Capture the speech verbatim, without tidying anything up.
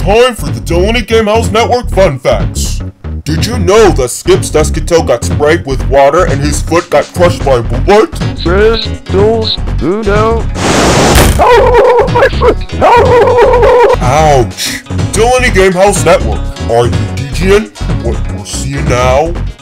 time for the Dillony Gamehouse Network Fun Facts. Did you know that Skip's Deskitell got sprayed with water and his foot got crushed by a bullet? Crystals, Uno. Oh, my foot! Oh! Ouch! Dillony Gamehouse Network. Are you D G N? What we're seeing now?